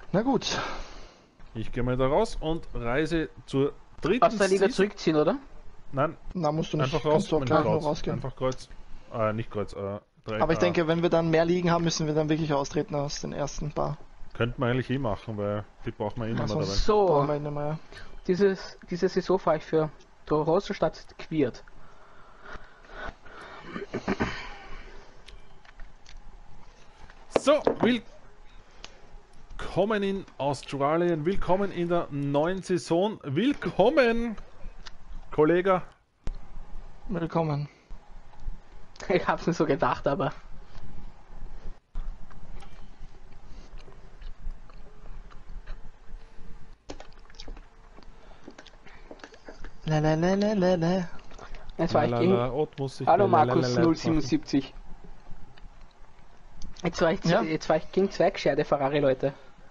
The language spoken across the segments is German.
Na gut. Ich gehe mal da raus und reise zur dritten Aus der Liga Season. zurückziehen, oder? Nein, Na, musst du nicht. einfach raus. Kannst du auch mit gleich noch Kreuz. rausgehen. Einfach Kreuz. Nicht Kreuz. Aber ich denke, wenn wir dann mehr Ligen haben, müssen wir dann wirklich austreten aus den ersten paar. Könnten wir eigentlich machen, weil die braucht man eh nicht mehr dabei. So. Brauchen wir nicht mehr. Diese Saison fahre ich für Rosso statt Quiert. So, willkommen in Australien, willkommen in der neuen Saison, willkommen, Kollege. Willkommen. Ich hab's nicht so gedacht, aber. Lalalala. Jetzt war ich gegen. Hallo Markus 077. Jetzt war ich gegen zwei gescheite Ferrari, Leute.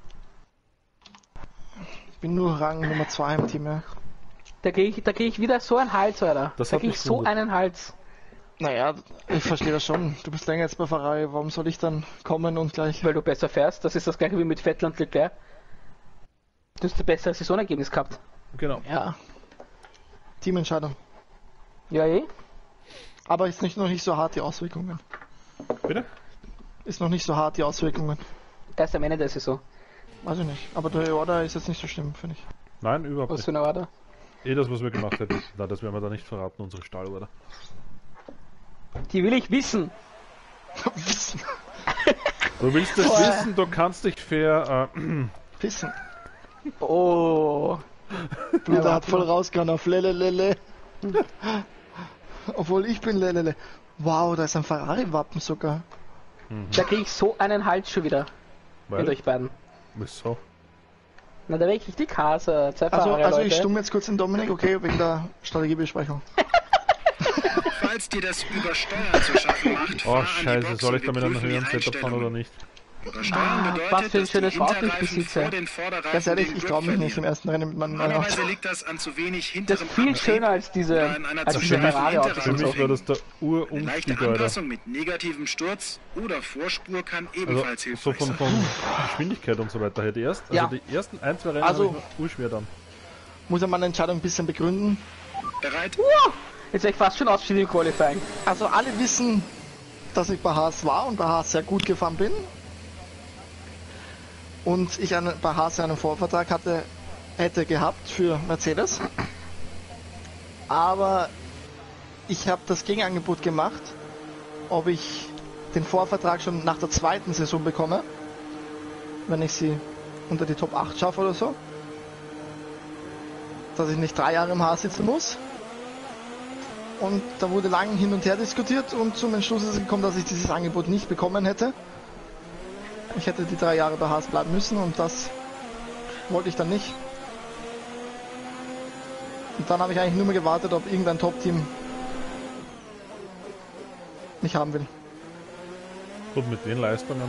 Ich bin nur Rang Nummer 2 im Team, ja. Da krieg ich wieder so einen Hals, Alter. Das Da hat krieg mich ich so gewundert. einen Hals. Naja, ich verstehe das schon. Du bist länger jetzt bei Ferrari, warum soll ich dann kommen und gleich... Weil du besser fährst. Das ist das gleiche wie mit Vettel und Leclerc. Du hast ein besseres Saisonergebnis gehabt. Genau. Ja. Teamentscheidung. Ja, eh? Aber ist noch nicht so hart, die Auswirkungen. Bitte? Ist noch nicht so hart, die Auswirkungen. Erst am Ende der Saison. Weiß ich nicht. Aber der Order ist jetzt nicht so schlimm, finde ich. Nein, überhaupt Was nicht. für eine Order? Das, was wir gemacht hätten, na, das werden wir da nicht verraten, unsere Stallorder. Die will ich wissen. Wissen. Du willst es wissen, du kannst dich für... Pissen. Oh. Bruder hat voll rausgehauen auf Lelelele. Obwohl ich bin Lelele. Wow, da ist ein Ferrari-Wappen sogar. Da krieg ich so einen Hals schon wieder. Mit weil, euch beiden. wieso? Na, da wäre ich richtig Hase. Zwei Ferrari, Also Leute. ich stumme jetzt kurz den Dominik, okay, wegen der Strategiebesprechung. Falls dir das Übersteuern zu schaffen macht, Oh fahr an die scheiße, Box soll und ich damit einen überprüfe die höheren Setup fahren oder Einstellungen. nicht? Übersteuern bedeutet, was für ein dass schönes die Auto ich Hinterreifen besitze. vor den Vorderreifen Ganz ehrlich, den ich Grip traue mich nicht im verlieren. ersten Rennen mit meinem neuen Normalerweise Auto. liegt das an zu wenig Das hinterem ist viel Antrieb schöner als diese, oder an einer als zu diese starken Ferrari-Autos Für und so. mich war das der Eine leichte Urumstieg, Alter. Anpassung mit negativem Sturz oder Vorspur kann Also ebenfalls so hilfreich von sein. Geschwindigkeit und so weiter her. Die ersten ein, zwei Rennen Also- habe ich noch urschwer dann. Muss ja meine Entscheidung ein bisschen begründen. Bereit? Jetzt wäre ich fast schon ausgeschieden im Qualifying. Also alle wissen, dass ich bei Haas war und bei Haas sehr gut gefahren bin. Und ich bei Haas einen Vorvertrag hätte gehabt für Mercedes. Aber ich habe das Gegenangebot gemacht, ob ich den Vorvertrag schon nach der zweiten Saison bekomme, wenn ich sie unter die Top 8 schaffe oder so. Dass ich nicht 3 Jahre im Haas sitzen muss. Und da wurde lang hin und her diskutiert und zum Entschluss ist es gekommen, dass ich dieses Angebot nicht bekommen hätte. Ich hätte die 3 Jahre bei Haas bleiben müssen und das wollte ich dann nicht. Und dann habe ich eigentlich nur mehr gewartet, ob irgendein Top-Team mich haben will. Gut, mit den Leistungen.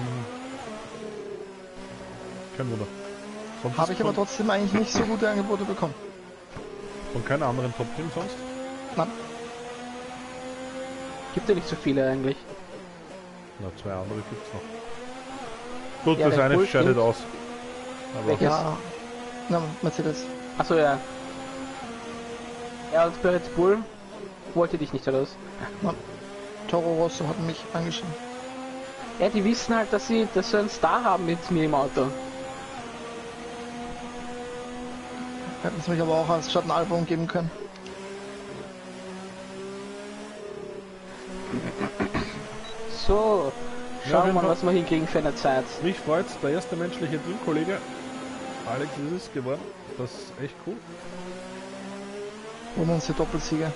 Kein Wunder. Sonst Habe ist ich aber von, trotzdem eigentlich nicht so gute Angebote bekommen. von keinem anderen Top-Team sonst? Nein. Gibt ja nicht so viele eigentlich. Na, 2 andere gibt's noch. Gut, Ja, das Red eine Bull scheidet stimmt. aus. Aber Welches? Ja, na, Mercedes. Achso, ja. Ja, und bei Red Bull wollte dich nicht, oder was? Nein. Toro Rosso hat mich angeschrieben. Ja, die wissen halt, dass sie einen Star haben mit mir im Auto. Hätten es mich aber auch als Schattenalbum geben können. So, Ja, auf schauen wir jeden mal, Fall. was wir hinkriegen für eine Zeit. mich freut's, der erste menschliche Teamkollege. Alex ist es geworden. Das ist echt cool. Und unsere Doppelsieger.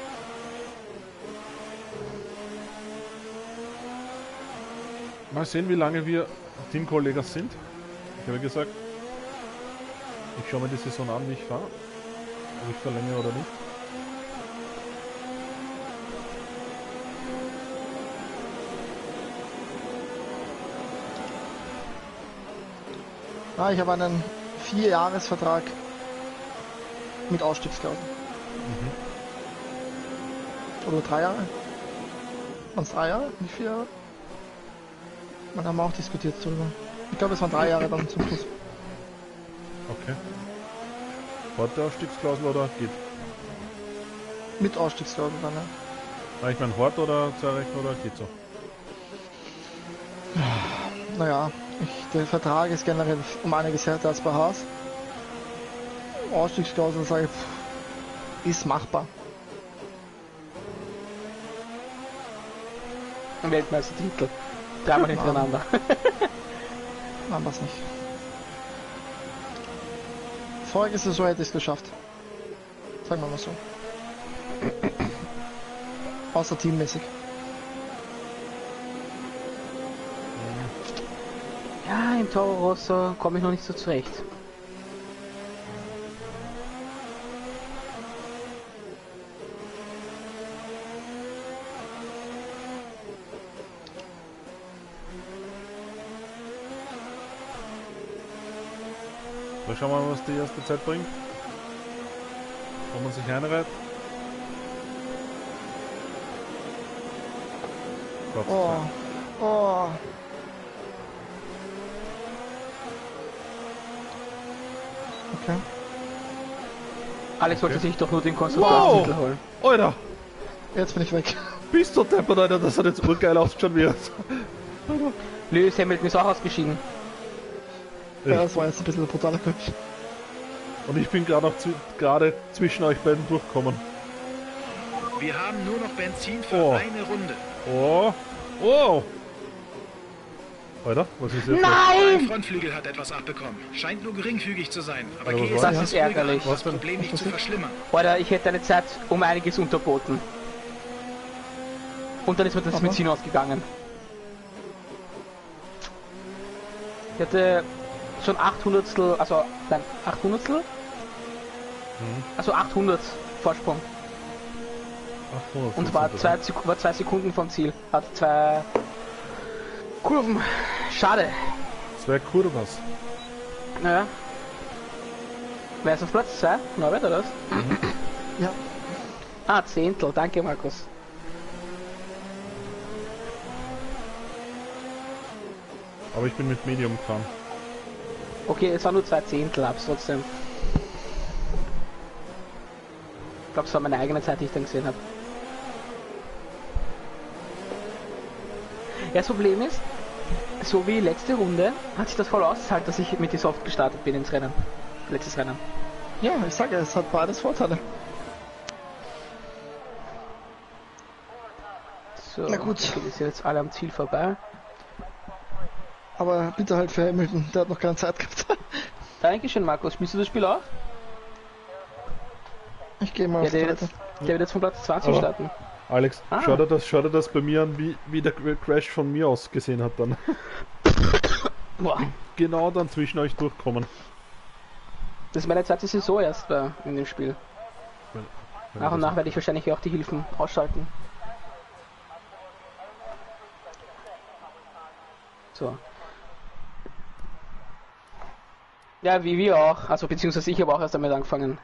Mal sehen, wie lange wir Teamkollegen sind. Ich habe gesagt, ich schaue mir die Saison an, wie ich fahre. Ob ich verlängere oder nicht. Ah, ich habe einen 4-Jahres-Vertrag mit Ausstiegsklausel. Oder 3 Jahre? Waren es 3 Jahre? Nicht 4 Jahre? Man haben wir auch diskutiert darüber. Ich glaube, es waren 3 Jahre dann zum Schluss. Okay. Hat der Ausstiegsklausel oder geht? Mit Ausstiegsklausel dann, ja. Nein, ich meine hart oder zerrechnen oder geht so? Naja, der Vertrag ist generell um einiges härter als bei Haas. Ausstiegsklausel, sage ich, ist machbar. Weltmeistertitel. Dreimal hintereinander. Machen wir es nicht. Vorige Saison hätte ich es geschafft. Sagen wir mal so. Außer teammäßig. Ja, im Toro Rosso komme ich noch nicht so zurecht. So, schauen wir mal, was die erste Zeit bringt. Wenn man sich einreiht. Platz Oh. zwei. Oh. Okay. Alex wollte Okay. sich doch nur den Konstruktorstitel holen. Alter! Jetzt bin ich weg. Bist du deppert, Alter? Das hat jetzt urgeil ausgeschaut wie jetzt. Lewis Hamilton ist auch ausgeschieden. Ja, das war jetzt ein bisschen ein brutaler Crash. Und ich bin gerade gerade zwischen euch beiden durchgekommen. Wir haben nur noch Benzin für Oh. eine Runde. Oh! Oh! Alter, was ist jetzt? Mein Frontflügel hat etwas abbekommen. Scheint nur geringfügig zu sein. Aber Aber geh was es war etwas das? ruhiger Ärgerlich. an, Was das denn? Problem nicht zu verschlimmern. Oder ich hätte eine Zeit um einiges unterboten. Und dann ist mir das Aber- Benzin ausgegangen. Ich hatte schon 800, also nein, 800, also 800 Vorsprung 800 und war sind 2 Sekunden vom Ziel. Hat 2 Kurven. Schade. das. 2 Kurvas. Naja. Wer ist auf Platz 2? Norbert oder was? Ja. Ah, Zehntel. Danke, Markus. Aber ich bin mit Medium gefahren. Okay, es waren nur 2 Zehntel, hab's trotzdem. Ich glaube, es war meine eigene Zeit, die ich dann gesehen habe. Ja, das Problem ist, so wie letzte Runde, hat sich das voll ausgezahlt, dass ich mit die Soft gestartet bin ins Rennen. Letztes Rennen. Ja, ich sage, es hat beides Vorteile. So, Na gut. okay, die sind jetzt alle am Ziel vorbei. Aber bitte halt für Hamilton, der hat noch keine Zeit gehabt. Dankeschön, Markus. Spielst du das Spiel auch? Ich gehe mal Ja, auf die der Seite. wird jetzt von Platz 20 Aber- starten. Alex, Ah. schau dir das bei mir an, wie der Crash von mir aus gesehen hat dann. Boah. Genau dann zwischen euch durchkommen. Das ist meine zweite Saison erst in dem Spiel. Nach und nach werde ich wahrscheinlich auch die Hilfen ausschalten. So. Ja, wie wir auch. Also beziehungsweise ich habe auch erst damit angefangen.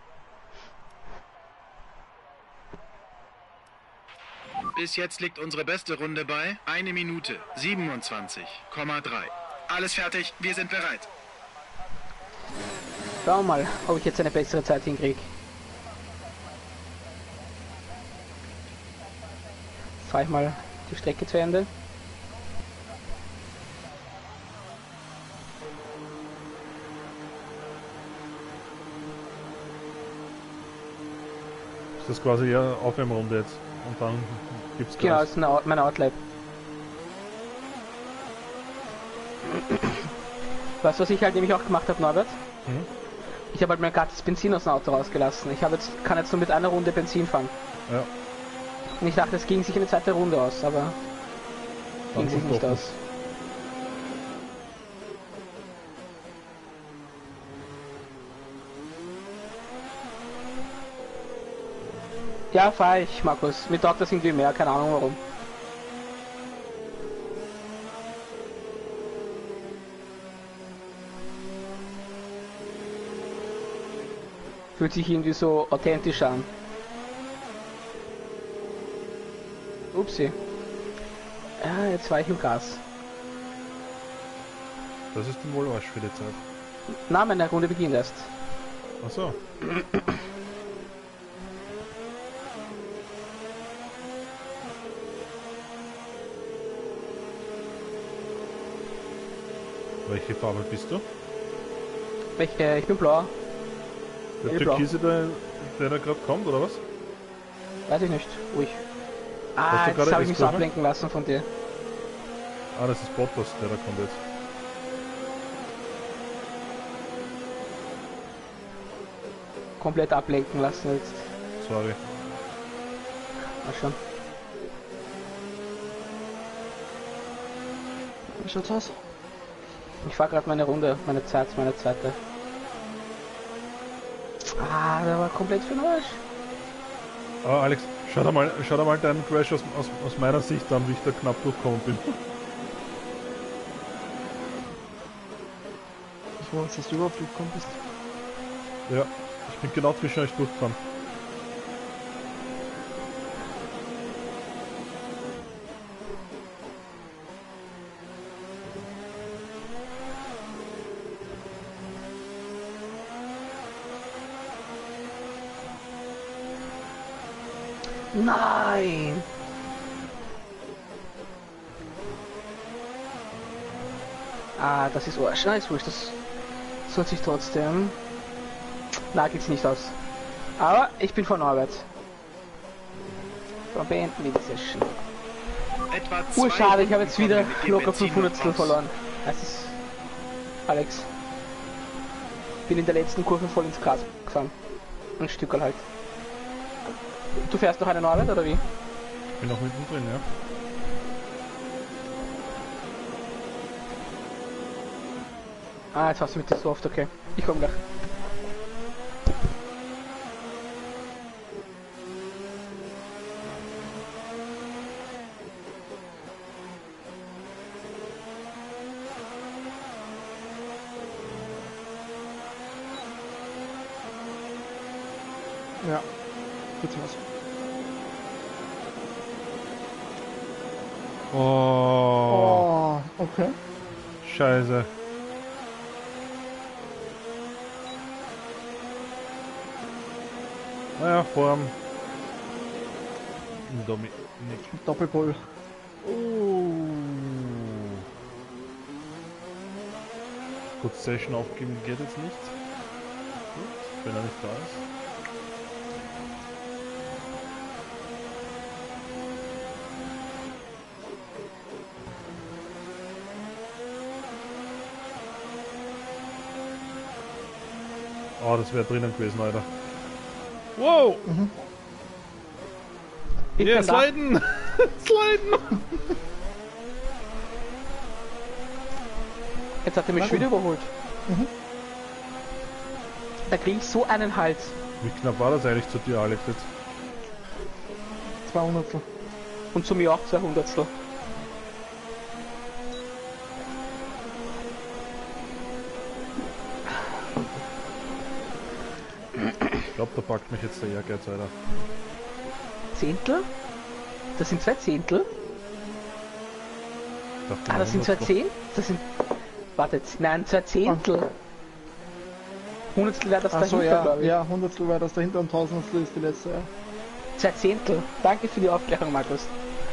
Bis jetzt liegt unsere beste Runde bei 1 Minute 27,3. Alles fertig, wir sind bereit. Schauen wir mal, ob ich jetzt eine bessere Zeit hinkriege. Jetzt fahre ich mal die Strecke zu Ende. Ist das quasi ja Aufwärmrunde jetzt. Und dann gibt's Genau, Gas. das ist mein Outlap. Weißt du, was ich halt nämlich auch gemacht habe, Norbert? Mhm. Ich habe halt mein gratis Benzin aus dem Auto rausgelassen. Kann jetzt nur mit einer Runde Benzin fahren. Ja. Und ich dachte, es ging sich eine zweite Runde aus, aber ging sich nicht doch aus. Ja, fahre ich, Markus. Mir taugt das irgendwie mehr, keine Ahnung warum. Fühlt sich irgendwie so authentisch an. Upsi. Ja, jetzt war ich im Gas. Das ist dann wohl Arsch für die Zeit. Na, meine Runde beginnt erst. Achso. Welche Farbe bist du? Welche? Ich bin blau. Der Hellblau. Türkise, der da gerade kommt, oder was? Weiß ich nicht. Ruhig. Hast Ah, du jetzt gerade habe ich mich so S-Kurve? ablenken lassen von dir. Ah, das ist Bottas, der da kommt jetzt. Komplett ablenken lassen jetzt. Sorry. Mal schon. Wie schaut's aus? Ich fahre gerade meine Runde, meine zweite. Ah, der war komplett für den Arsch. Ah, Alex, schau dir mal deinen Crash aus meiner Sicht an, wie ich da knapp durchgekommen bin. Ich weiß, dass du überhaupt durchgekommen bist. Ja, ich bin genau zwischen euch durchgefahren. Nein! Ah, das ist Arsch. Nein, ist wurscht. Das soll sich trotzdem. Na, geht's nicht aus. Aber ich bin von Norbert. So, beenden wir die Session. Etwa Schade, ich habe jetzt wieder bekommen wir mit dem locker Benzin 500 raus. verloren. Das ist. Alex. Bin in der letzten Kurve voll ins Gras gefahren. Ein Stückerl halt. Du fährst noch eine Arbeit oder wie? Ich bin noch mittendrin, ja. Ah, jetzt hast du mit dir so oft, okay. Ich komm gleich. Ja. Geht's was. Oh, Oh, okay. Scheiße. Naja, vorm Dominik. Doppelpol. Gut, Session aufgeben geht jetzt nicht. Gut, wenn er nicht da ist. Oh, das wäre drinnen gewesen, Alter. Wow! Ich Yeah, bin da. sliden! Sliden! Jetzt hat er mich schon wieder überholt. Da krieg ich so einen Hals. Wie knapp war das eigentlich zu dir, Alex, jetzt? 200. Und zu mir auch 200. Ich glaube, da packt mich jetzt der Ehrgeiz, Alter. Zehntel? Das sind 2 Zehntel? Ich dachte, Ah, das sind 2 Hundertstel. Zehn? Das sind... Wartet, nein, 2 Zehntel. Hundertstel wäre das Achso, dahinter, ja, glaube ich. ja, Hundertstel war das dahinter und Tausendstel ist die letzte, ja. 2 Zehntel. Danke für die Aufklärung, Markus.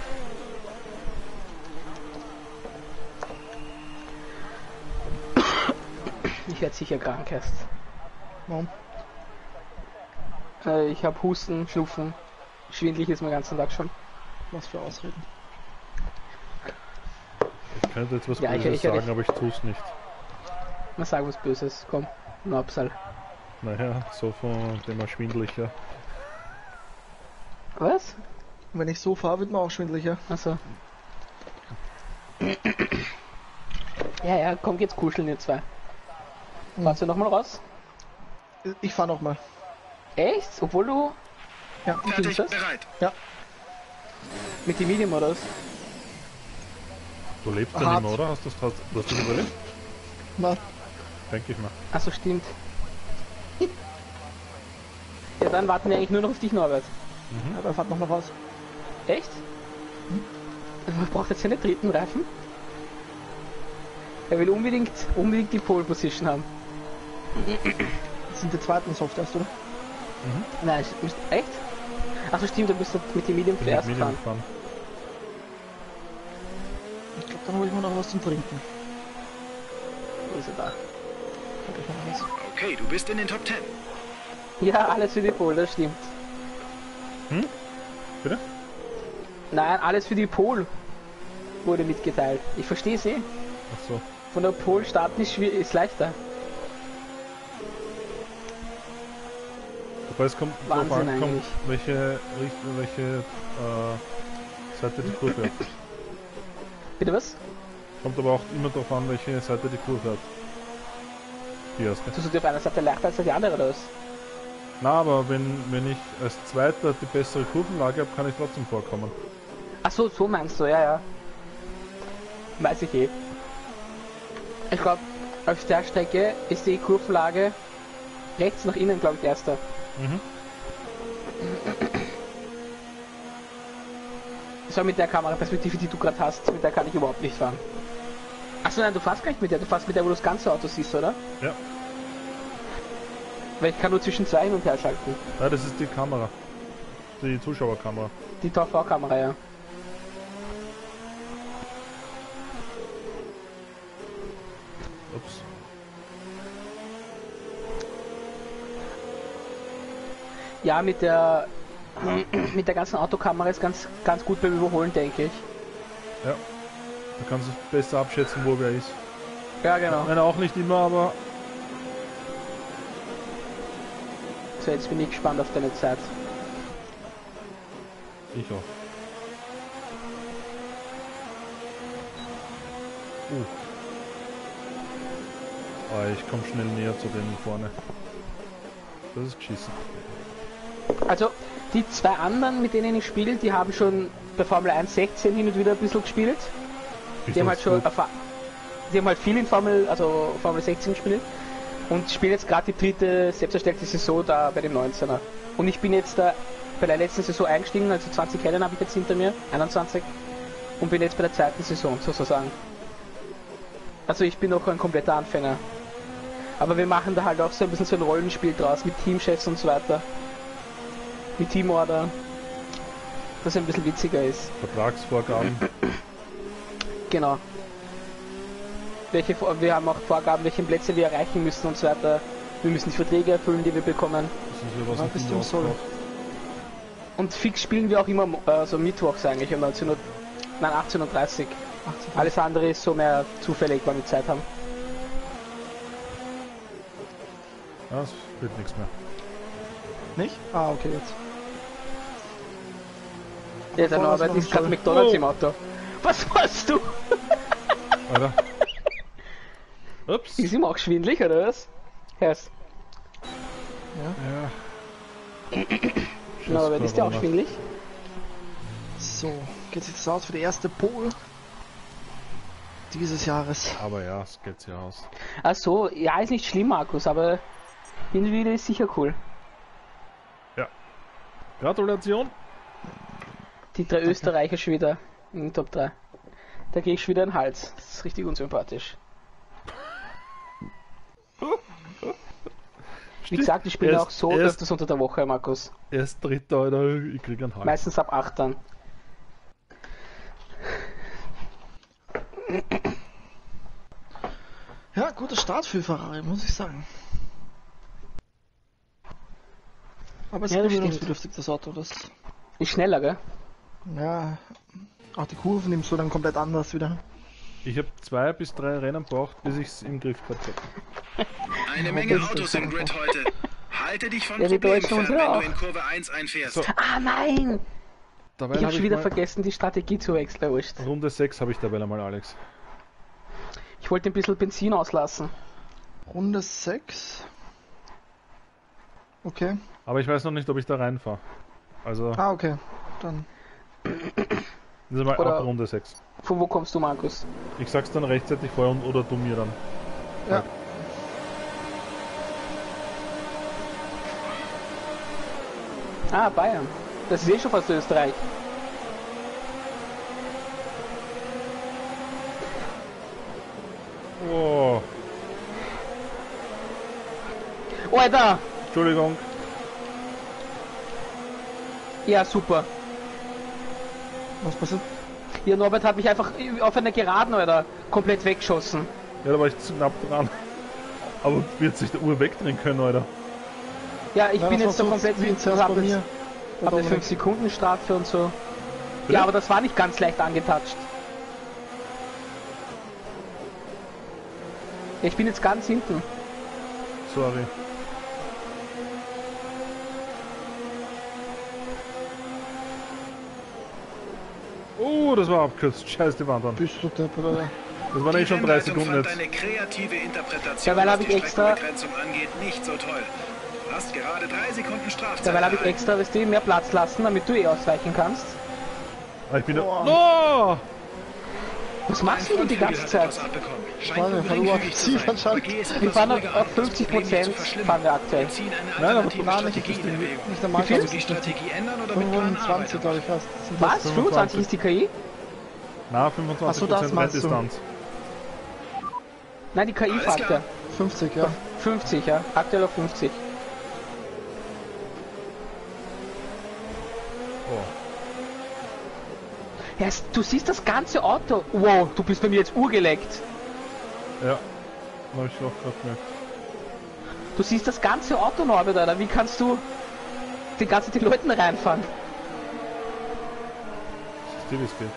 Ich werde sicher krank erst. Warum? Ich habe Husten, Schnupfen. Schwindelig ist mein ganzen Tag schon. Was für Ausreden. Ich könnte jetzt was Ja, ich- Böses ich- sagen, aber ich tue es nicht. Mal sagen was Böses. Komm, Nopsal. Naja, so von dem her schwindelig, ja. Was? Und wenn ich so fahre, wird mir auch schwindeliger. Achso. Ja, komm, jetzt kuscheln ihr zwei. Fahrst du nochmal raus? Ich fahre nochmal. Echt? Obwohl du Ja. Fertig, das? bereit. Ja. mit dem Medium oder was? Du lebst ja Hart. nicht mehr, oder? Du hast das überlebt? Na, Denke ich mal. Achso, stimmt. Ja, dann warten wir eigentlich nur noch auf dich, Norbert. ja, dann fahrt nochmal raus. Echt? Man braucht jetzt einen dritten Reifen? Er will unbedingt die Pole Position haben. Das sind die zweiten Soft erst, oder? Nein, ich müsste. Echt? Achso, stimmt, du bist mit dem Medium Bin zuerst mit Medium gefahren. gefahren. Ich glaube, dann hole ich mir noch was zum Trinken. Wo ist er da? Hab ich noch was? Okay, du bist in den Top 10. Ja, alles für die Pole, das stimmt. Bitte? Nein, alles für die Pole wurde mitgeteilt. Ich verstehe es eh. Ach so. Von der Pole starten ist leichter. Aber es kommt Wahnsinn drauf an, eigentlich. welche Seite die Kurve hat. Bitte was? Kommt aber auch immer darauf an, welche Seite die Kurve hat. Die erste. Tust du dir auf einer Seite leichter als die andere oder was? Na, aber wenn ich als Zweiter die bessere Kurvenlage habe, kann ich trotzdem vorkommen. Ach so, so meinst du, ja, ja. Weiß ich eh. Ich glaube, auf der Strecke ist die Kurvenlage rechts nach innen, glaube ich, erster. Mhm. So mit der Kameraperspektive, die du gerade hast, mit der kann ich überhaupt nicht fahren. Achso, nein, du fährst gar nicht mit der, du fährst mit der, wo du das ganze Auto siehst, oder? Ja. Weil ich kann nur zwischen zwei hin und her schalten. Ja, das ist die Kamera. Die Zuschauerkamera. Die TV-Kamera, ja. Ups. Ja, mit der ganzen Autokamera ist ganz gut beim Überholen, denke ich. Ja. Da kannst du besser abschätzen, wo wer ist. Ja, genau. Nein, auch nicht immer, aber So, jetzt bin ich gespannt auf deine Zeit. ich auch. Ah, ich komme schnell näher zu denen vorne. Das ist geschissen. Also, die zwei anderen, mit denen ich spiele, die haben schon bei Formel 1 16 hin und wieder ein bisschen gespielt. Die haben halt schon die haben halt viel in Formel 16 gespielt und spielen jetzt gerade die dritte selbst erstellte Saison da bei dem 19er. Und ich bin jetzt da bei der letzten Saison eingestiegen, also 20 Rennen habe ich jetzt hinter mir, 21, und bin jetzt bei der zweiten Saison sozusagen. Also ich bin noch ein kompletter Anfänger. Aber wir machen da halt auch so ein bisschen so ein Rollenspiel draus mit Teamchefs und so weiter. Mit Teamorder. Das ein bisschen witziger ist. Vertragsvorgaben. Genau. Wir haben auch Vorgaben, welche Plätze wir erreichen müssen und so weiter. Wir müssen die Verträge erfüllen, die wir bekommen. Das ist ja was Ja, ein bist Ding du Solo. ausmacht. Und fix spielen wir auch immer so mittwochs eigentlich um 18:30 Uhr. Alles andere ist so mehr zufällig, weil wir Zeit haben. Ja, es wird nichts mehr. Nicht? Ah, okay, jetzt. Ja, der vorher Norbert ist noch ist gerade ein McDonalds Oh. im Auto. Was machst du? Alter. Ups. Ist ihm auch schwindelig, oder was? Yes. Ja. Norbert, ist der auch Corona. schwindelig? So, geht sich das aus für die erste Pole dieses Jahres. Aber ja, es geht ja aus. Ach so, ja, ist nicht schlimm, Markus, aber hin und wieder ist sicher cool. Ja. Gratulation. Die drei Österreicher schon wieder in den Top 3. Da gehe ich schon wieder in den Hals. Das ist richtig unsympathisch. Wie gesagt, ich spiele auch so öfters unter der Woche, Markus. Erst Dritter, oder ich krieg einen Hals. Meistens ab 8 dann. Ja, guter Start für Ferrari, muss ich sagen. Aber es ist Ja, das gewöhnungsbedürftig, das Auto. Das, Ist schneller, gell? ja, auch die Kurven nimmst du dann komplett anders wieder. Ich habe 2 bis 3 Rennen braucht, bis ich es im Griff gehabt habe. Eine Menge Autos im Grid heute. Halte dich von Ja, die Problemen Deutschen fern, uns ja wenn auch. du in Kurve 1 einfährst. So. Ah nein! Dabei Ich habe schon wieder mal vergessen, die Strategie zu wechseln. Wurscht. Runde 6 habe ich dabei einmal, Alex. Ich wollte ein bisschen Benzin auslassen. Runde 6. Okay. Aber ich weiß noch nicht, ob ich da reinfahre. Also, Ah, okay. Dann. das ist mal Oder- ab Runde 6. Von wo kommst du, Markus? Ich sag's dann rechtzeitig vorher oder du mir dann. Ja. Ah, Bayern. Das ist eh schon fast Österreich. Oh, Alter! Entschuldigung. Ja, super. Was passiert? Ja, Norbert hat mich einfach auf einer Geraden, Alter, komplett weggeschossen. Ja, da war ich knapp dran. Aber wird sich der Uhr wegdrehen können, Alter. Ja, ich Ja, bin das jetzt da war so komplett wie mit. zuerst bei mir. Hab eine 5 Sekunden Strafe und so. Bitte? Ja, aber das war nicht ganz leicht angetatscht. Ich bin jetzt ganz hinten. Sorry. Oh, das war abgekürzt. Scheiß die Wand an. Bist du deppert, Alter. Das waren eh schon 3 Sekunden fand jetzt. deine kreative Interpretation, Dabei hab was ich die extra- Streckenbegrenzung angeht, nicht so toll. Du hast gerade 3 Sekunden Strafzeit Dabei habe ich erhalten. extra, dass die mehr Platz lassen, damit du eh ausweichen kannst. Ah, ich bin da. Boah. No! Was machst du die ganze Zeit? Spannend, weil du aggressiv anscheinend. Wir fahren auf 50% fahren wir aktuell. Nein, aber Gar nicht, nicht einmal. Wie viel? Die Strategie ändern oder mit Plan 25, glaube ich, fast. Sind das? Was? 25 ist die KI? Na, Ach so, das 25% meinst du. Renndistanz. Nein, die KI Alles fragt klar. ja. 50, ja. 50, ja. Aktuell auf 50. Oh. Ja, du siehst das ganze Auto. Wow, du bist bei mir jetzt urgeleckt. Ja. Hab ich auch gerade gemerkt. Du siehst das ganze Auto, Norbert, Alter. Wie kannst du die Leuten reinfahren? Siehst du, wie es geht?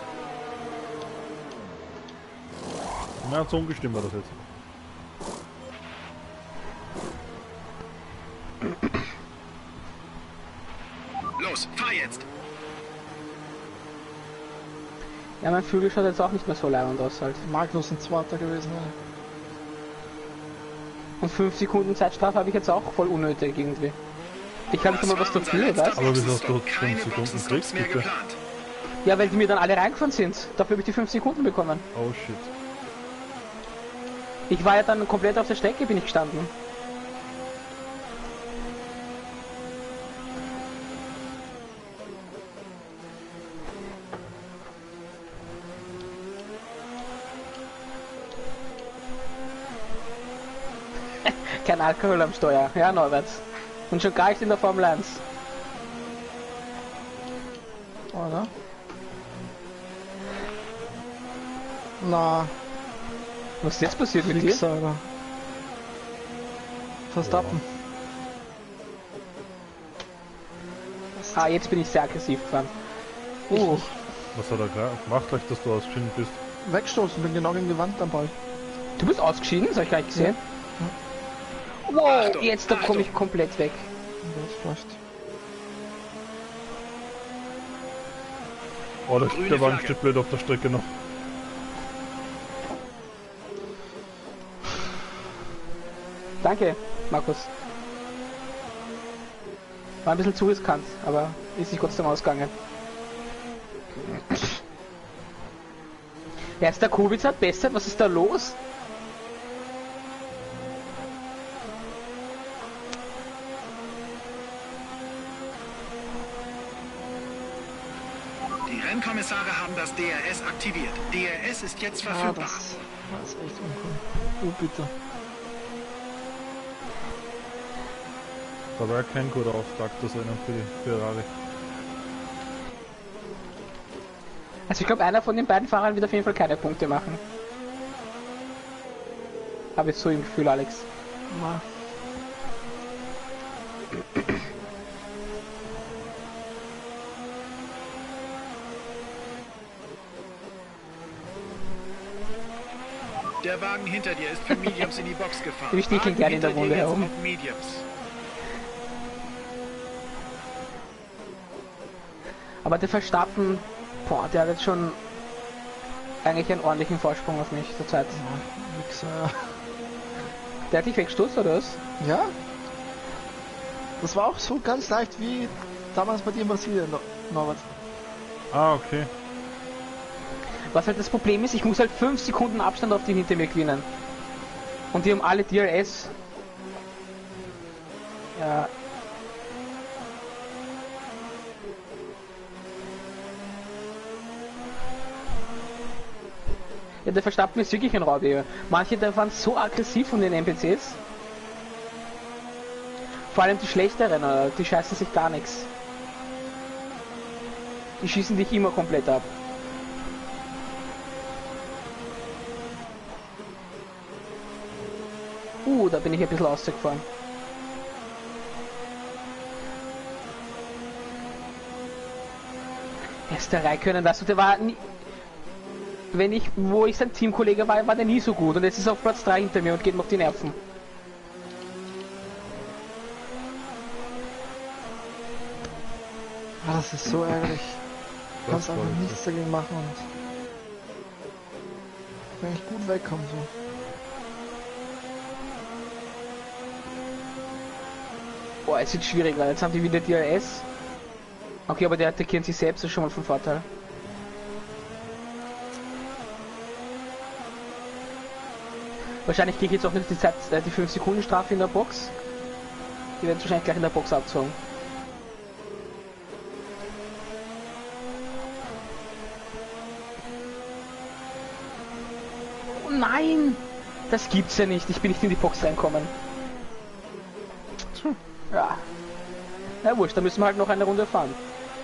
Na, so ungestimmt war das jetzt. Los, fahr jetzt! Ja, mein Flügel schaut jetzt auch nicht mehr so leibend aus halt. Magnus ein Zweiter gewesen, ja. Und 5 Sekunden Zeitstrafe habe ich jetzt auch voll unnötig irgendwie. Ich kann nicht mal was dafür, weißt? Aber wieso hast du Keine 5 Sekunden Boxenstops kriegst, mehr bitte? geplant. Ja, weil die mir dann alle reingefahren sind. Dafür habe ich die 5 Sekunden bekommen. Oh shit. Ich war ja dann komplett auf der Strecke, bin ich gestanden. Kein Alkohol am Steuer, ja Norbert. Und schon gar nicht in der Formel 1. Oder? Na, Was ist jetzt passiert mit dir? Wichser, Alter. Verstappen. Ah, jetzt bin ich sehr aggressiv gefahren. Was hat er gerade gemacht, gleich, dass du ausgeschieden bist? Wegstoßen, bin genau gegen die Wand am Ball. Du bist ausgeschieden, das habe ich gar nicht gesehen. Wow, Achtung, jetzt da komme Achtung. ich komplett weg. Das läuft. Oh, Grüne der Wagen Flagge. steht blöd auf der Strecke noch. Danke, Markus. War ein bisschen zu riskant, aber ist sich trotzdem ausgegangen. Wer ist der Kubica? Besser? Was ist da los? Die Rennkommissare haben das DRS aktiviert. DRS ist jetzt Ah, verfügbar. das ist echt uncool. Oh, bitte. Da war kein guter Auftakt, das Rennen für die Ferrari. Also ich glaube, einer von den beiden Fahrern wird auf jeden Fall keine Punkte machen. Habe jetzt so im Gefühl, Alex. Na, Der Wagen hinter dir ist für Mediums in die Box gefahren. Wir stehen Wagen gerne in der hinter Runde dir jetzt herum. auf Mediums. Aber der Verstappen, boah, der hat jetzt schon eigentlich einen ordentlichen Vorsprung auf mich zurzeit. Wichser. Der hat dich weggestoßen, oder was? Ja? Das war auch so ganz leicht wie damals bei dir in Brasilien, Norbert. Ah, okay. Was halt das Problem ist, ich muss halt 5 Sekunden Abstand auf die hinter mir gewinnen. Und die haben alle DRS. Ja. Ja, der Verstappen ist wirklich ein Raubjäger. Manche, der waren so aggressiv von den NPCs. Vor allem die schlechteren, die scheißen sich gar nichts. Die schießen dich immer komplett ab. Da bin ich ein bisschen rausgefahren. Erster Raikönnen, das der war nie, wo ich sein Teamkollege war, war der nie so gut und jetzt ist er auf Platz 3 hinter mir und geht mir auf die Nerven. Das ist so ärgerlich. Du kannst einfach nichts dagegen machen und wenn ich gut wegkomme so. Boah, es wird schwieriger. Jetzt haben die wieder DRS. Okay, aber der attackiert sich selbst, ist schon mal von Vorteil. Wahrscheinlich kriege ich jetzt auch nicht die Zeit, die 5 Sekunden Strafe in der Box. Die werden wahrscheinlich gleich in der Box abzogen. Oh nein! Das gibt's ja nicht. Ich bin nicht in die Box reinkommen. Ja. Na wurscht, da müssen wir halt noch eine Runde fahren.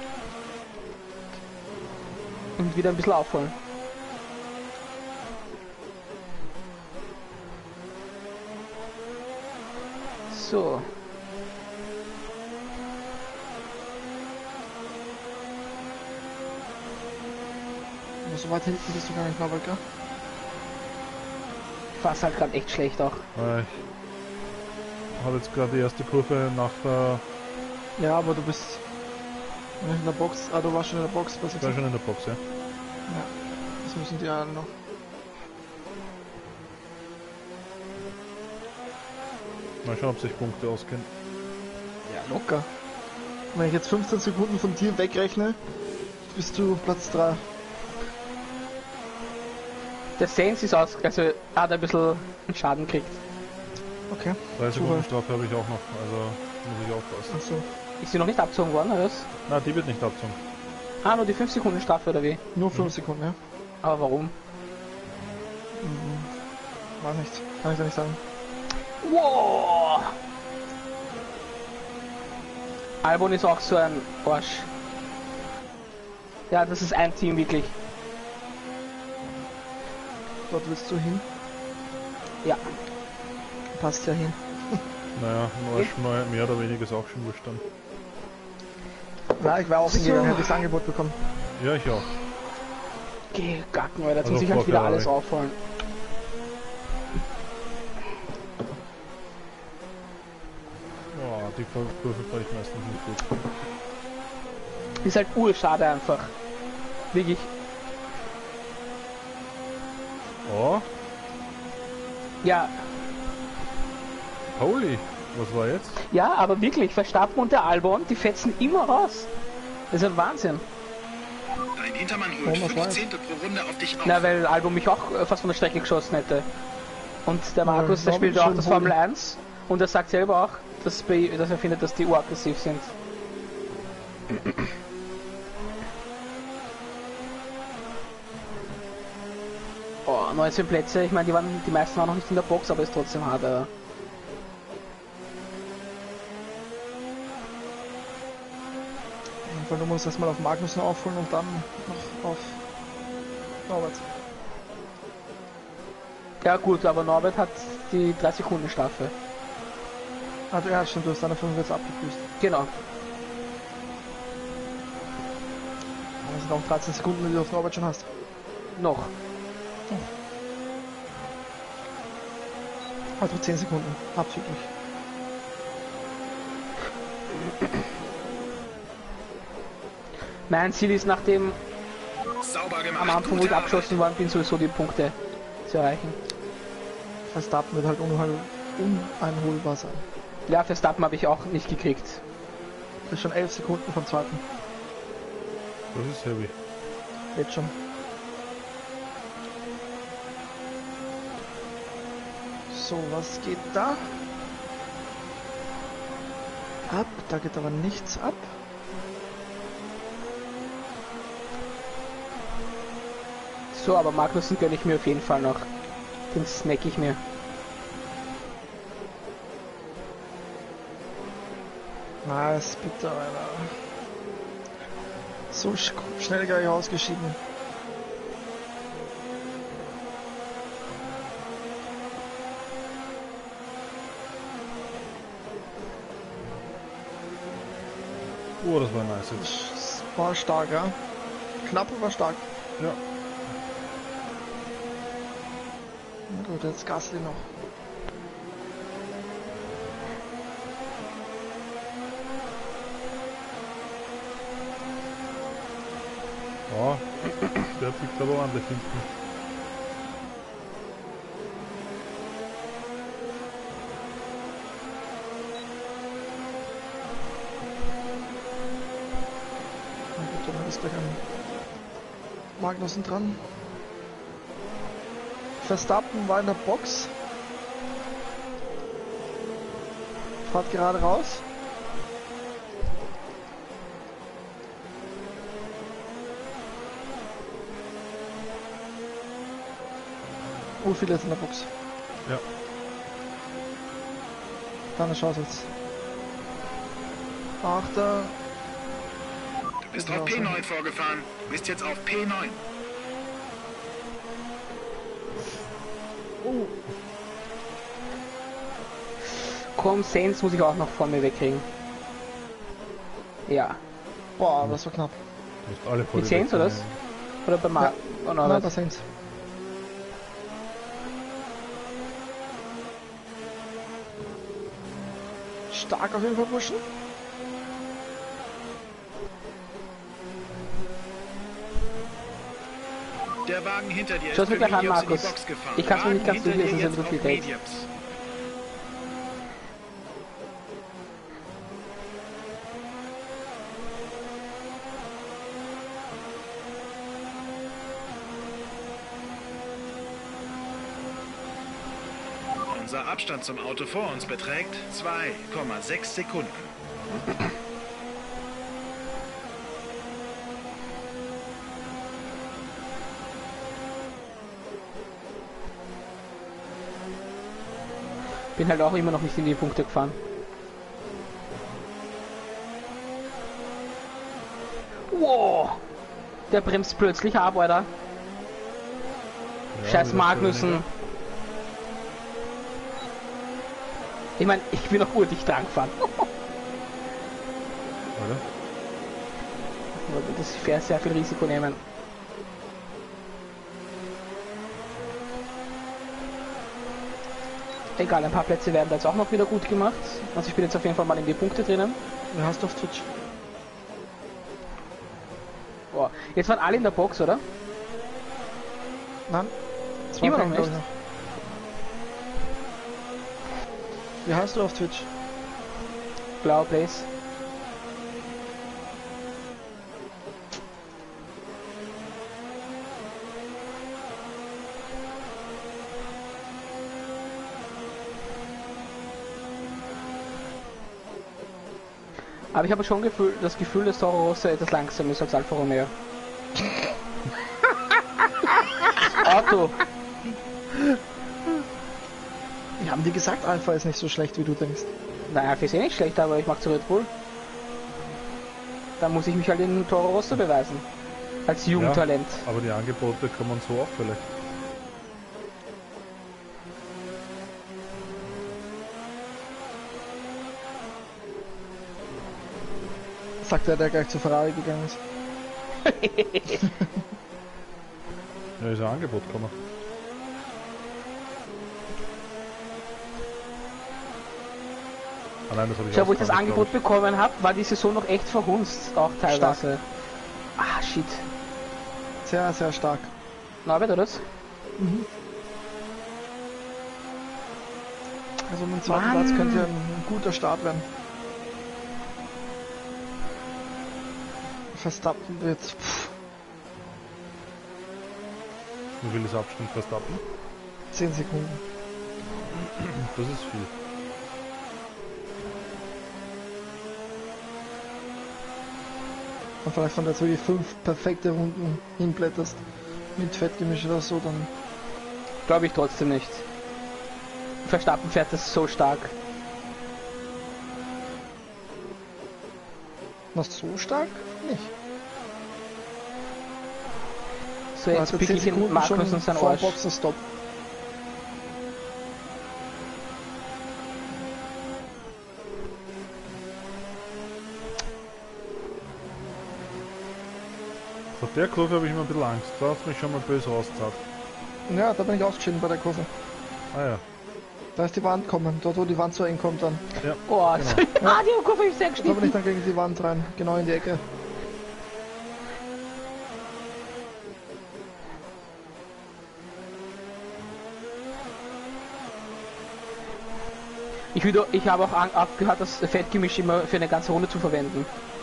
Und wieder ein bisschen aufholen. So. So weit hinten bist du gar nicht, Norbert, gell? Ich fahr's halt gerade echt schlecht auch. Ich habe jetzt gerade die erste Kurve nach der... Ja, aber du bist in der Box. Ah, du warst schon in der Box. Ich war schon in der Box, ja. Ja, das müssen die alle noch. Mal schauen, ob sich Punkte auskennen. Ja, locker. Und wenn ich jetzt 15 Sekunden von dir wegrechne, bist du Platz 3. Der Sainz ist aus, also hat ein bisschen Schaden gekriegt. Okay. 3 Sekunden Strafe habe ich auch noch, also muss ich aufpassen. Achso. Ist sie noch nicht abgezogen worden, oder was? Na, die wird nicht abgezogen. Ah, nur die 5 Sekunden Strafe, oder wie? Nur 5 Sekunden, ja. Aber warum? War nichts. Kann ich da nicht sagen. Wow! Albon ist auch so ein Arsch. Ja, das ist ein Team wirklich. Dort willst du hin? Ja. Passt ja hin. Naja, mehr oder weniger ist auch schon wurscht dann. Na, ich wäre auch hingegangen, hätte ich das Angebot bekommen. Ja, ich auch. Geh gacken, weil jetzt Also muss ich halt wieder Ferrari. alles aufholen. Oh, die Kurve fahre ich meistens nicht gut. Ist halt urschade einfach. Wirklich. Oh, Ja, holy, was war jetzt? ja, aber wirklich, Verstappen und der Albon, die fetzen immer raus. Das ist ein Wahnsinn. Dein Hintermann holt was 15. pro Runde auf dich auf. Na, weil Albon mich auch fast von der Strecke geschossen hätte. Und der Markus, der warum spielt auch schon das Holy? Formel 1 und er sagt selber auch, dass er findet, dass die uraggressiv sind. Oh, 19 Plätze, ich meine, die meisten waren noch nicht in der Box, aber ist trotzdem hart. Weil du musst erstmal auf Magnussen aufholen und dann noch auf Norbert. Ja gut, aber Norbert hat die 3 Sekunden Strafe. Ah, ja, stimmt, du hast deine 45 abgebüßt. Genau. Das sind auch 13 Sekunden, die du auf Norbert schon hast. Noch. Also 10 Sekunden, abzüglich. Mein Ziel ist, nachdem Sauber gemacht. am Anfang, wo ich Gute abgeschossen worden bin, sowieso die Punkte zu erreichen. Verstappen wird halt uneinholbar sein. Ja, Verstappen habe ich auch nicht gekriegt. Das ist schon 11 Sekunden vom zweiten. Das ist heavy. Jetzt schon. So, was geht da? Ab, da geht aber nichts ab. So, aber Magnussen gönne ich mir auf jeden Fall noch. Den snack ich mir. Was bitte, Alter. So schnell gleich ausgeschieden. Oh, das war nice jetzt. Das war stark, ja. Knapp, aber stark. Ja. Na gut, jetzt Gasly noch. Ja, der fliegt aber ordentlich hinten. Na gut, dann ist gleich an Magnussen dran. Verstappen war in der Box. Fahrt gerade raus. Viele jetzt in der Box. Ja. Keine Chance jetzt. Achter. Du bist auf P9 vorgefahren. Du bist jetzt auf P9. Komm, Sainz muss ich auch noch vor mir wegkriegen. Ja. Boah, das war knapp. Du musst alle voll Mit Sainz oder das? Oder bei Mark? Ja. Oh, Nein, no, das Sainz. Stark auf jeden Fall pushen. Der Wagen hinter dir Schau ist mir für gleich an, Mediums in die Markus. Box gefahren. Ich kann's mir nicht ganz Wagen hinter durchlesen, dir es ist jetzt so viel auf Text. Mediums. Unser Abstand zum Auto vor uns beträgt 2,6 Sekunden. Bin halt auch immer noch nicht in die Punkte gefahren. Wow! Der bremst plötzlich ab, Alter. Ja, Scheiß das Magnussen. Ich meine, ich bin auch urdicht dran gefahren. Oder? Das wäre sehr viel Risiko nehmen. Egal, ein paar Plätze werden da jetzt auch noch wieder gut gemacht. Also ich bin jetzt auf jeden Fall mal in die Punkte drinnen. Du hast auf Twitch. Boah. Jetzt waren alle in der Box, oder? Nein. Immer noch fehlen, glaub nicht? ich, Wie heißt du auf Twitch? Blau Place. Aber ich habe schon das Gefühl, dass Toro Rosso etwas langsamer ist als Alfa Romeo. Auto. Die haben dir gesagt, Alpha ist nicht so schlecht, wie du denkst. Naja, Alfa ist eh nicht schlecht, aber ich mag zu Red Bull. Da muss ich mich halt in Toro Rosso beweisen. Als Jugendtalent. Ja, aber die Angebote kann man so auch vielleicht. Sagt der gleich zu Ferrari gegangen ist. Ja, ist ein Angebot gekommen. Ah, nein, das habe ich Schau, wo ich das ausgehandelt, Angebot bekommen habe, war die Saison noch echt verhunzt, auch teilweise. Ah, shit. Sehr, sehr stark. Norbert, oder das? Also mit dem zweiten Mann. Platz könnte ein guter Start werden. Verstappen wird. Wie viel ist Abstand Verstappen? 10 Sekunden. Das ist viel. Und vielleicht, wenn du jetzt wirklich 5 perfekte Runden hinblätterst mit Fettgemisch oder so, dann Glaube ich trotzdem nicht. Verstappen fährt das so stark. Was so stark? Nicht. So, jetzt pick ich den Magnus und sein vor Arsch. Boxenstopp. Vor der Kurve habe ich immer ein bisschen Angst. Da hat es mich schon mal böse rausgezahlt. Ja, da bin ich ausgeschieden bei der Kurve. Ah ja. Da ist die Wand kommen, dort wo die Wand so eng kommt dann. Ja. Oh, Genau. die Kurve ist sehr Da bin ich geschnitten. dann gegen die Wand rein, genau in die Ecke. Ich habe auch abgehört, das Fettgemisch immer für eine ganze Runde zu verwenden.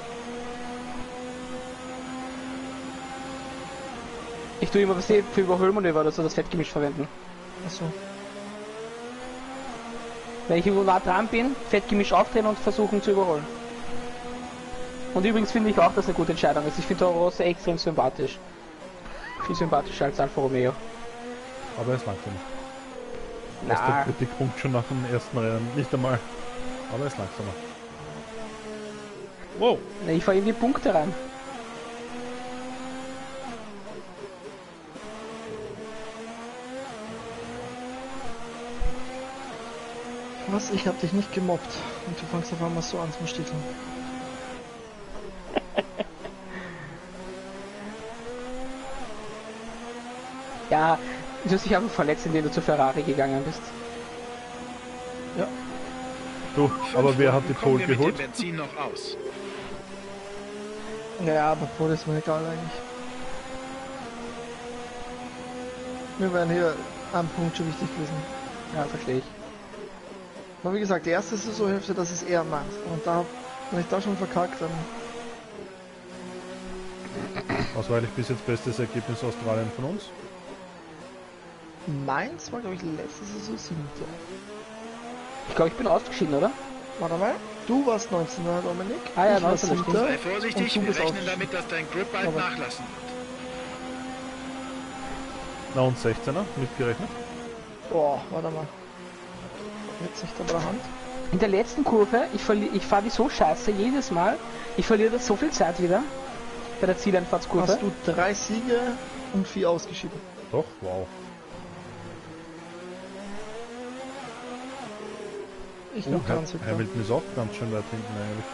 Ich tue immer für Überholmanöver oder so das Fettgemisch verwenden. Achso. Wenn ich irgendwo nah dran bin, Fettgemisch aufdrehen und versuchen zu überholen. Und übrigens finde ich auch, dass eine gute Entscheidung ist. Ich finde Toro Rosso extrem sympathisch. Viel sympathischer als Alfa Romeo. Aber er ist langsamer. Das ist der Na, Kritikpunkt schon nach dem ersten Rennen. Nicht einmal. Aber er ist langsamer. Wow. ich fahre in die Punkte rein. Was? Ich hab dich nicht gemobbt. Und du fängst auf einmal so an zum Sticheln. Ja, du hast dich einfach verletzt, indem du zu Ferrari gegangen bist. Ja. Du, aber wer hat die Kommen Pole wir mit geholt? dem Benzin noch aus. Ja, aber Pol ist mir egal eigentlich. Wir wären hier am Punkt schon wichtig gewesen. Ja, verstehe ich. Aber wie gesagt, die erste Saisonhälfte, das ist eher meins. Und da, wenn ich da schon verkackt, dann Was war eigentlich bis jetzt bestes Ergebnis Australien von uns? meins war, glaube ich, letzte Saison 7. Ich glaube, ich bin ausgeschieden, oder? Warte mal, du warst 19, Dominik. Ah ja, ich war 19, das 7. stimmt. Sei vorsichtig, Und du wir bist rechnen auch- damit, dass dein Grip bald Aber- nachlassen wird. Na und 16er mitgerechnet? Boah, warte mal. Jetzt nicht an der Hand. In der letzten Kurve, ich fahre die so scheiße jedes Mal. Ich verliere da so viel Zeit wieder. Bei der Zieleinfahrtskurve. Hast du 3 Siege und 4 ausgeschieden. Doch, wow. Ich noch ganz hinten. Hamilton ist auch ganz schön weit hinten eigentlich.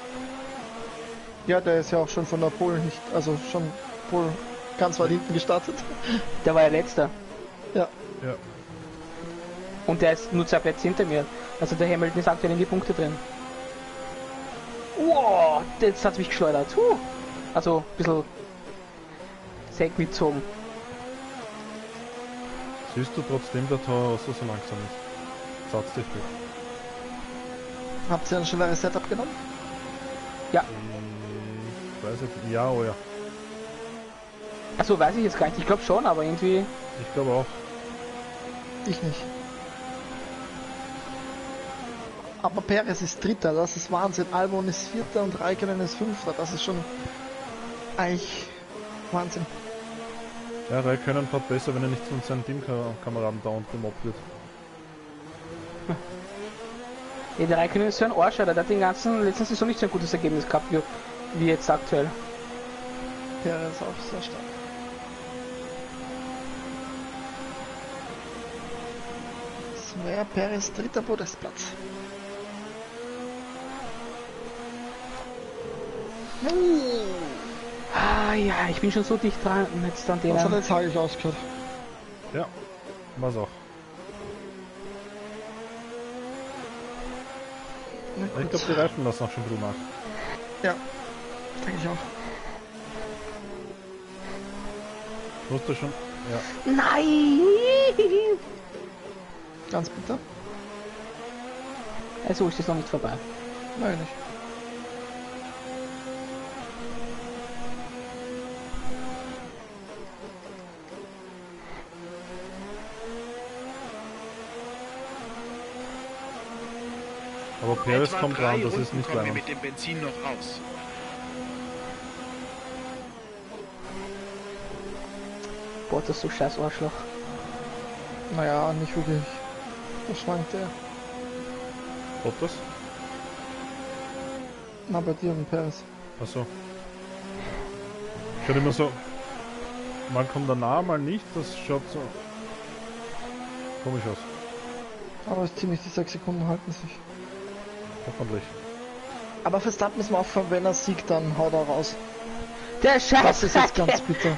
Ja, der ist ja auch schon von der Pole nicht, also schon Pole ganz weit hinten gestartet. Der war ja letzter. Ja, Ja. Und der ist nur 2 Plätze hinter mir. Also der Hamilton ist aktuell in die Punkte drin. Wow, jetzt hat mich geschleudert. Also ein bisschen Säck mitzogen. Siehst du trotzdem, dass Toro Rosso so langsam ist? Satz dich gut. habt ihr ein schweres Setup genommen? Ich weiß nicht. Ja, oh ja. Also weiß ich jetzt gar nicht. Ich glaube schon, aber irgendwie. Ich glaube auch. Ich nicht. Aber Perez ist Dritter, das ist Wahnsinn. Albon ist Vierter und Raikkonen ist Fünfter. Das ist schon eigentlich Wahnsinn. Ja, Raikkonen fährt besser, wenn er nicht von seinen Teamkameraden dauernd gemobbt wird. Ja, der Raikkonen ist so ein Arsch, Alter. Der hat den ganzen letzten Saison nicht so ein gutes Ergebnis gehabt wie jetzt aktuell. Perez auch sehr stark. Das wäre Perez dritter Podestplatz. Ah ja, ich bin schon so dicht dran jetzt an Das hat denen. jetzt hagelig ausgehört. Ja, war's auch. Na Ich gut. glaube, die Reifen lassen auch schon ein bisschen nach. Ja, denke ich auch. Musst du schon. Ja. Nein! Ganz bitter. Also ist es noch nicht vorbei. Nein, nicht. Aber Perez Etwa kommt 3 ran, das Runden ist nicht kommen wir klein. mit dem Benzin noch aus. Boah, das ist so scheiß Arschloch. Naja, nicht wirklich. Da schwankt er. Bottas? Na, bei dir und Perez. Achso. Schaut immer so. Man kommt da nah, mal nicht. Das schaut so komisch aus. Aber es ist ziemlich, die 6 Sekunden halten sich. Hoffentlich. Aber Verstappen ist mir aufgefallen, wenn er siegt, dann haut er raus. Der Scheiß! Das ist jetzt ganz bitter.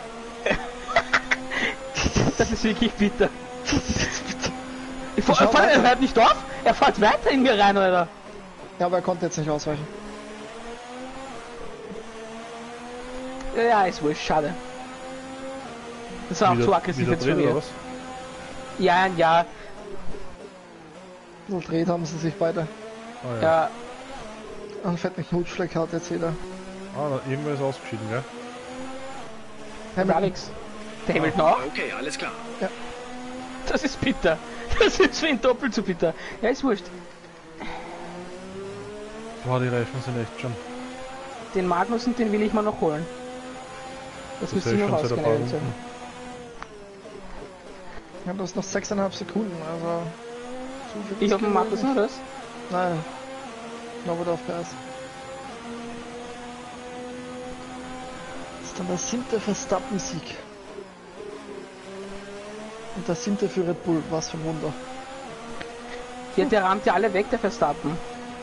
Das ist wirklich bitter. Das ist jetzt bitter. Er hört nicht auf, er fährt weiter in mir rein, Alter. Ja, aber er konnte jetzt nicht ausweichen. Ja, ist wohl schade. Das war auch zu aggressiv jetzt von mir. Ja, ja. Ein bisschen dreht haben sie sich beide. Ah, ja. Ja, Einen fetten Knutschfleck hat jetzt jeder. Ah, irgendwer ist ausgeschieden, gell? der Alex. Der Hamilton auch? Okay, alles klar. Das ist bitter. Das ist für ihn doppelt so bitter. Ja, ist wurscht. Boah, die Reifen sind echt schon. Den Magnussen, den will ich mal noch holen. Das müsste ich noch seit ein rausgehen, paar eventuell. Runden. Ja, du hast noch 6,5 Sekunden, also... so viel Ich hoffe, Magnussen oder das? Nein. Noch wieder auf PS. Das ist dann der 7. Verstappen-Sieg. Und der 7. für Red Bull, was für ein Wunder. Ja, der rammt ja alle weg, der Verstappen.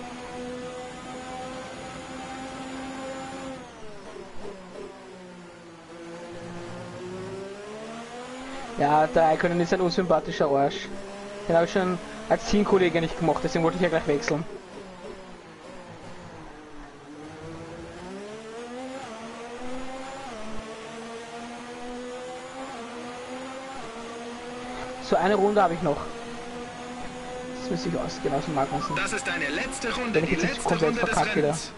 Ja, der Ikonen ist ein unsympathischer Arsch. Den habe ich schon als Teamkollege nicht gemacht, deswegen wollte ich ja gleich wechseln. So, eine Runde habe ich noch. Das müsste ich ausgehen aus dem Magnussen. Das ist deine letzte Runde, Wenn ich die jetzt nicht letzte komplett Runde des verkackt wieder. Rennens.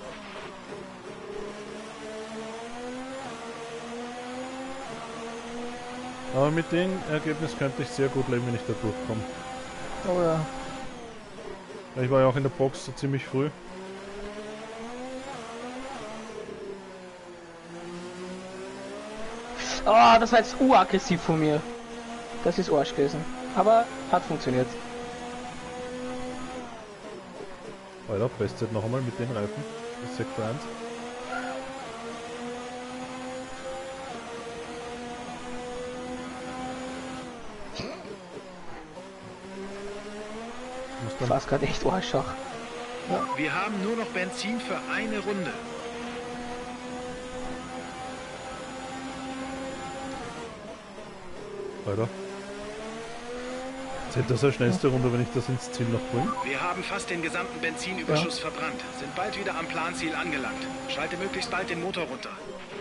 Aber mit dem Ergebnis könnte ich sehr gut leben, wenn ich da durchkomme. Oh ja. Ich war ja auch in der Box so ziemlich früh. Oh, das war jetzt uraggressiv von mir. Das ist Arsch gewesen. Aber hat funktioniert. Alter, Bestzeit noch einmal mit den Reifen. Das ist Sektor 1. Das war gerade echt arschach. Wir haben nur noch Benzin für eine Runde. Alter. Zählt das als schnellste Runde, wenn ich das ins Ziel noch bringe? Wir haben fast den gesamten Benzinüberschuss verbrannt, sind bald wieder am Planziel angelangt. Schalte möglichst bald den Motor runter.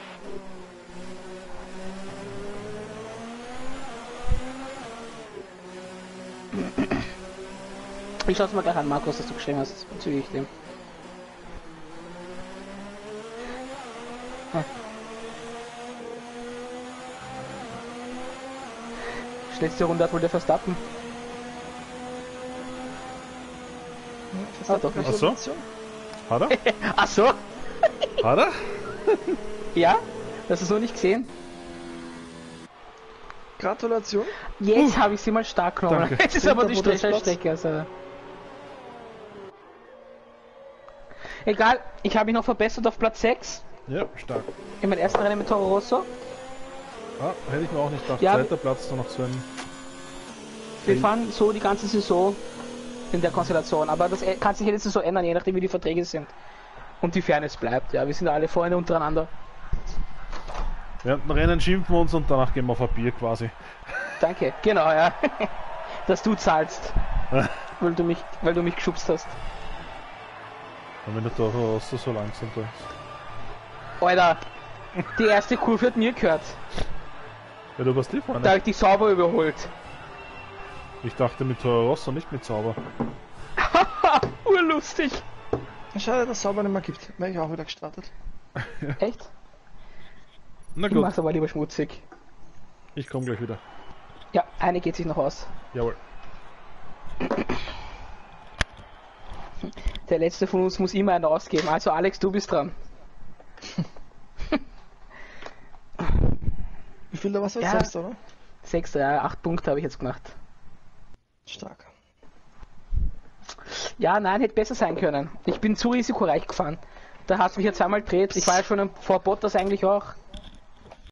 Ich schaue es mal gleich an, Markus, dass du geschrieben hast bezüglich dem. Letzte Runde hat wohl der Verstappen. Ja, doch nicht. Ach so? Hat er? Ach so? Hat er? Ja? Das hast du noch nicht gesehen? Gratulation. Jetzt habe ich sie mal stark genommen. Danke. Jetzt ist aber die Podestplatz. Strecke. Also. Egal, ich habe mich noch verbessert auf Platz 6. Ja, stark. In meinem ersten Rennen mit Toro Rosso. Ah, hätte ich mir auch nicht gedacht. Ja. Zweiter Platz, dann noch so ein... Wir fahren so die ganze Saison in der Konstellation, aber das kann sich jede Saison ändern, je nachdem wie die Verträge sind. Und die Fairness bleibt, ja. Wir sind alle Freunde untereinander. Während dem Rennen schimpfen wir uns und danach gehen wir auf ein Bier quasi. Danke, genau, ja. Dass du zahlst. weil du mich geschubst hast. Und wenn der Toro Rosso so langsam da ist. Alter, die erste Kurve hat mir gehört. Ja, du warst die vorne. Da habe ich dich sauber überholt. Ich dachte mit Toro Rosso, nicht mit Sauber. Urlustig. Schade, dass es sauber nicht mehr gibt. Wäre ich auch wieder gestartet. Echt? Na Ich gut, mach's aber lieber schmutzig. ich komme gleich wieder. Ja, eine geht sich noch aus. Jawohl. Der letzte von uns muss immer einen ausgeben. Also Alex, du bist dran. Wie viel da was jetzt? Ja. 6, oder? 6, ja, 8 Punkte habe ich jetzt gemacht. Stark. Ja, nein, hätte besser sein können. Ich bin zu risikoreich gefahren. da hast du mich ja zweimal gedreht. Ich war ja schon vor Bottas eigentlich auch